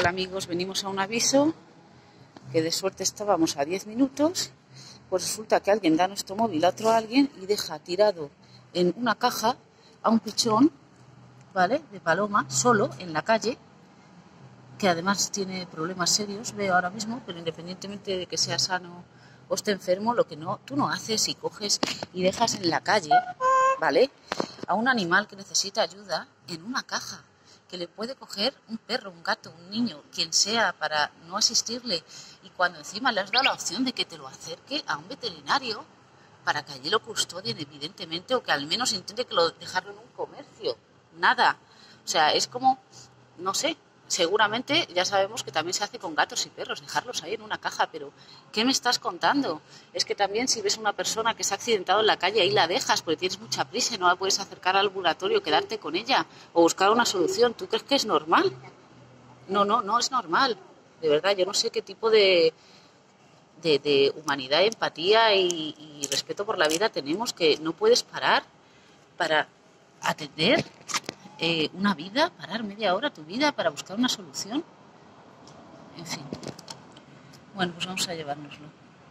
Hola amigos, venimos a un aviso que de suerte estábamos a 10 minutos, pues resulta que alguien da nuestro móvil a otro alguien y deja tirado en una caja a un pichón, ¿vale?, de paloma, solo en la calle, que además tiene problemas serios, veo ahora mismo, pero independientemente de que sea sano o esté enfermo, lo que no, tú no haces y coges y dejas en la calle, ¿vale?, a un animal que necesita ayuda en una caja, que le puede coger un perro, un gato, un niño, quien sea, para no asistirle, y cuando encima le has dado la opción de que te lo acerque a un veterinario para que allí lo custodien, evidentemente, o que al menos intente dejarlo en un comercio. Nada. O sea, es como, no sé, seguramente ya sabemos que también se hace con gatos y perros, dejarlos ahí en una caja, pero ¿qué me estás contando? Es que también si ves a una persona que se ha accidentado en la calle, ahí la dejas porque tienes mucha prisa y no la puedes acercar al ambulatorio, quedarte con ella o buscar una solución. ¿Tú crees que es normal? No es normal. De verdad, yo no sé qué tipo de humanidad, empatía y respeto por la vida tenemos, que no puedes parar para atender una vida, parar media hora tu vida para buscar una solución. En fin. Bueno, pues vamos a llevárnoslo.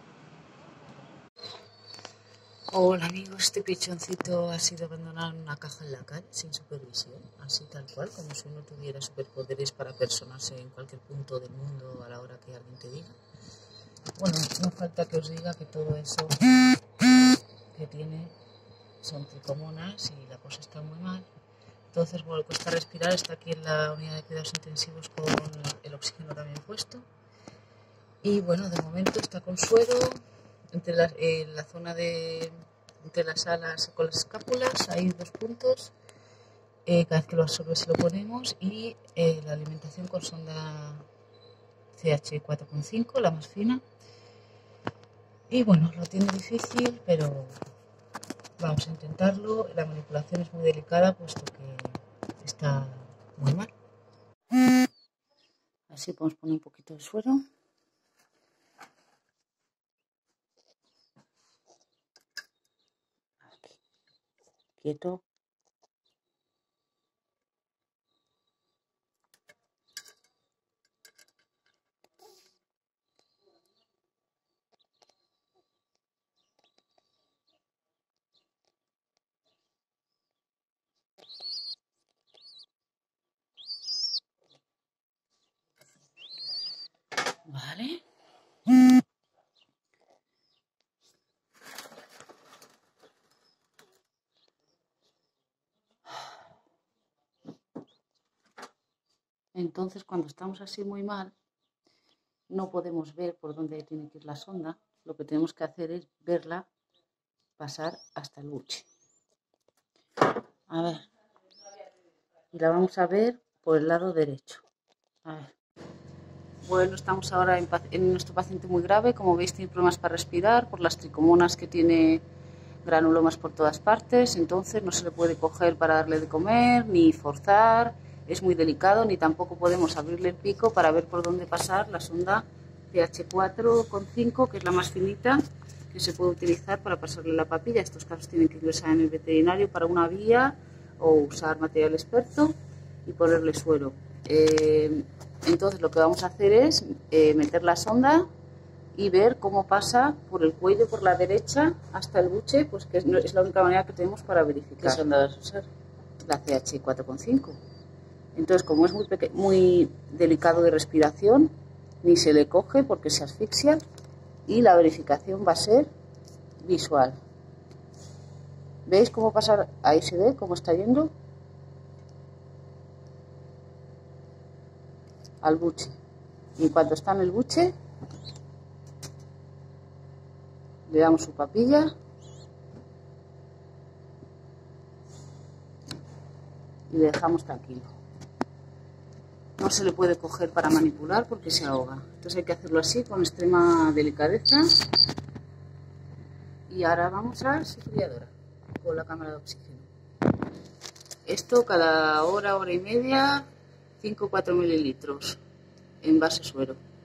Hola amigos, este pichoncito ha sido abandonado en una caja en la calle sin supervisión, así tal cual, como si uno tuviera superpoderes para personarse en cualquier punto del mundo a la hora que alguien te diga. Bueno, no falta que os diga que todo eso que tiene son tricomonas y la cosa está muy mal. Entonces, bueno, le cuesta respirar, está aquí en la unidad de cuidados intensivos con el oxígeno también puesto. Y bueno, de momento está con suero, en la zona entre las alas con las escápulas, hay 2 puntos. Cada vez que lo absorbe se lo ponemos, y la alimentación con sonda CH 4,5, la más fina. Y bueno, lo tiene difícil, pero vamos a intentarlo. La manipulación es muy delicada puesto que está muy mal. Así podemos poner un poquito de suero. Aquí. Quieto. Vale. Entonces, cuando estamos así muy mal, no podemos ver por dónde tiene que ir la sonda. Lo que tenemos que hacer es verla pasar hasta el buche. A ver. Y la vamos a ver por el lado derecho. A ver. Bueno, estamos ahora en nuestro paciente muy grave. Como veis, tiene problemas para respirar por las tricomonas, que tiene granulomas por todas partes. Entonces no se le puede coger para darle de comer, ni forzar. Es muy delicado, ni tampoco podemos abrirle el pico para ver por dónde pasar la sonda CH 4,5, que es la más finita que se puede utilizar para pasarle la papilla. Estos casos tienen que ingresar en el veterinario para una vía o usar material experto y ponerle suero. Entonces lo que vamos a hacer es meter la sonda y ver cómo pasa por el cuello, por la derecha, hasta el buche, pues que es la única manera que tenemos para verificar. ¿Qué sonda vas a usar? La CH 4,5. Entonces, como es muy delicado de respiración, ni se le coge porque se asfixia, y la verificación va a ser visual. ¿Veis cómo pasa? Ahí se ve cómo está yendo al buche. Y cuando está en el buche, le damos su papilla y le dejamos tranquilo. No se le puede coger para manipular porque se ahoga. Entonces hay que hacerlo así, con extrema delicadeza. Y ahora vamos a sufriadora con la cámara de oxígeno. Esto cada hora, hora y media, 5 o 4 mililitros en base suero.